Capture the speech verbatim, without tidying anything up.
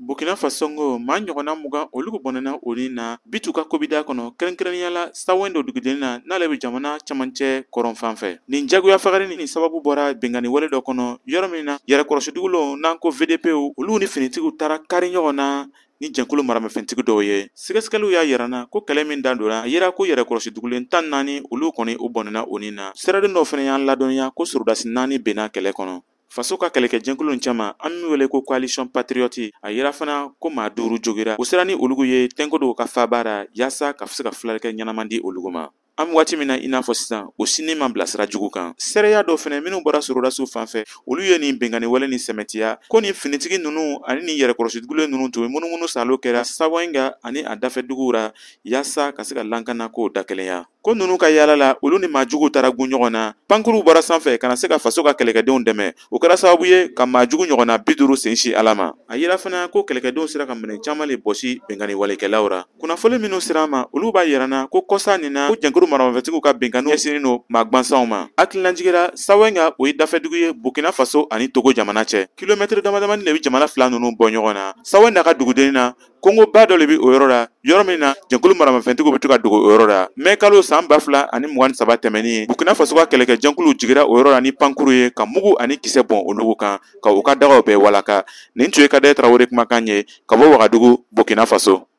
Burkina Faso ngo maa ɲɔgɔnna mugan olu bɔnɛna o ni na bitu ka kobida kɔnɔ kɛrɛnkɛrɛnnenya la sawen dɔ duguden na n'ale bɛ jamana camancɛ kɔrɔn fan fɛ. Nin jagoya fagarini ni sababu bɔra bɛnkanni wale dɔ kɔnɔ yɔrɔ min na yɛrɛkɔrɔsidugulenw n'an ko V D P u olu ni finitigiw taara kari ɲɔgɔn na ni jɛnkulu maramafɛntigi dɔw ye. Sɛgɛsɛgɛliw y'a yirana ko kɛlɛ min dan donna a yira ko yɛrɛkɔrɔsidugulen tan naani olu kɔni u bɔnɛna o ni na. Siraden dɔw fana y'an ladɔnya ko surudasi naani benna kɛlɛ kɔnɔ. Faso ka kɛlɛkɛ jɛnkulu cɛman an min wele ko coalition patriote a yira fana ko maa duuru jogira o sera ni olugu ye tɛnko dɔw ka fabara yaasa ka se ka filalikɛ ɲɛnaman di olugu ma. An bɛ waati min na i n'a fɔ sisan o sini ma bila sira jugu kan. Seereya dɔ fana minnu bɔra surudasiw fan fɛ olu ye nin bɛnkanni wale ni sɛmɛtiya ko nin finitigi ninnu ani nin yɛrɛkɔrɔsidugulen ninnu tun bɛ munumunu salo kɛra Sawenga ani a dafɛduguw ra yaasa ka se ka lankana kow da kelenya. Ko ninnu ka yaala la olu ni maajuguw taara gun ɲɔgɔn na pankuruw bɔra sanfɛ kana se ka faso ka kɛlɛkɛdenw dɛmɛ o kɛra sababu ye ka maajugu ɲɔgɔnna bi duuru sensi ala ma. A yira fana ko kɛlɛkɛdenw sera ka minɛn caman le bɔsi bɛnkanni walekɛlaw ra. Kunnafoni minnu sera ma olu b'a yirana ko kɔsa nin na ko jɛnkulu maramafɛntigiw ka bɛnkanniw ɲɛsinnen don maa gwansanw ma. Hakilinajigira Sawenga o ye dafɛdugu ye Burkina Faso ani Togo jamana cɛ. Kilomɛtiri damadamani de bɛ jamana fila ninnu bɔ ɲɔgɔn na. Sawenga ka dugudennin na Kongo ba dɔ de bɛ o yɔrɔ la yɔrɔ min na jɛnkulu maramafɛntigiw bɛ to ka dogo o yɔrɔ la. Mɛ kalo san ba fila ani mugan ni saba tɛmɛnen ye Burkina Faso ka kɛlɛkɛ jɛnkulu jigira o yɔrɔ la ni pankuru ye ka mugu ani kisɛ bɔn olugu kan ka u ka dagaw bɛɛ walaka. Nin tun ye Kadaye Tarawele kumakan ye ka bɔ Wagadugu Burkina Faso.